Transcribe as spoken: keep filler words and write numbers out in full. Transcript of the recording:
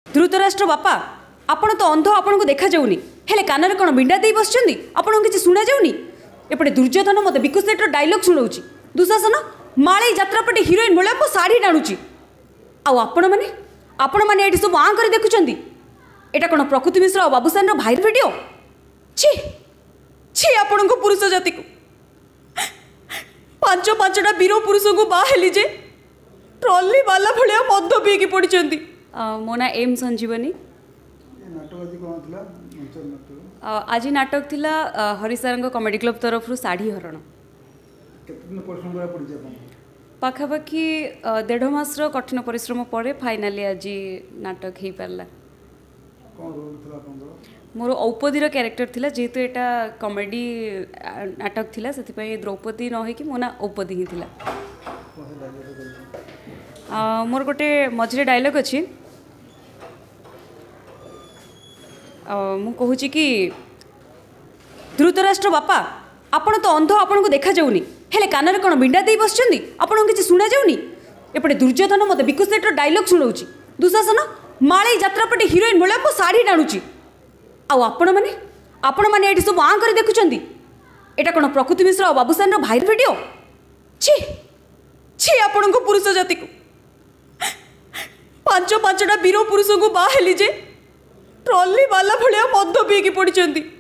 धृतराष्ट्र बापा आपण तो अंध आपन को देखा जाऊनी हेले कानरे कोन बिंडा दे बसचंदी आपण किछि सुना जाऊनी एपटे दुर्योधन मते बिकुसेटर डायलॉग सुनाउची दुशासन माळी यात्रापटे हीरोइन भले मो साड़ी टाणुची आ आपण माने आपण माने एठी सब आं करी देखुचंदी एटा कोन प्रकृति मिश्र और बाबूसान रो भाइर वीडियो छी छी आपण को पुरुष जाति को पांच पांचटा वीर पुरुष को बाहेली जे ट्रॉली वाला भलिया मद पी की पड़चंदी मो ना एम संजीवनी आज नाटक थिला हरिसारंग कॉमेडी क्लब तरफ रु साड़ी हरण पाखापाखि देढ़ मास कठिन परिश्रम पर फाइनाली आज नाटक हो पारला मोर औपदीर क्यारेक्टर थिला जेहेतु एटा कॉमेडी नाटक थिला से द्रौपदी न हो मो ना औपदी ही थिला मोर गोटे मझे डायलॉग अच्छी मु कहूँ कि धृतराष्ट्र बापा आपण तो अंध आपन को देखा जाऊनी हेले कानरे कोन बिंडा दे बसचंदी आपण किछि सुना जाऊनी एपटे दुर्योधन मते बिकुसेटर डायलॉग सुनाउची दुशासन माळी यात्रापटे हीरोइन भले मो साड़ी टाणुची आ आपण माने आपण माने एठी सब आं करी देखुचंदी एटा कोन प्रकृति मिश्र और बाबूसान रो भाइर वीडियो छी छी आपण को पुरुष जाति को पांच पांचटा वीर पुरुष को बाहेली जे ट्रॉली वाला भलिया मद पी की पड़चंदी